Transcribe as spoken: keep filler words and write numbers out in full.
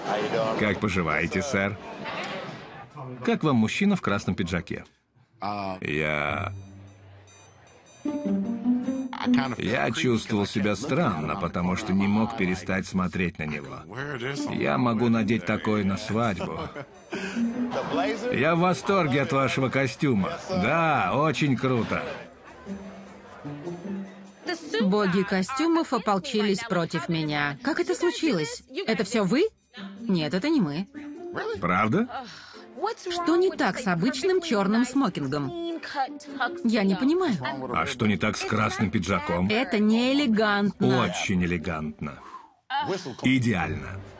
Как поживаете, сэр? Как вам мужчина в красном пиджаке? Я... Я чувствовал себя странно, потому что не мог перестать смотреть на него. Я могу надеть такое на свадьбу. Я в восторге от вашего костюма. Да, очень круто. Боги костюмов ополчились против меня. Как это случилось? Это все вы? Нет, это не мы. Правда? Что не так с обычным черным смокингом? Я не понимаю. А что не так с красным пиджаком? Это не элегантно. Очень элегантно. Идеально.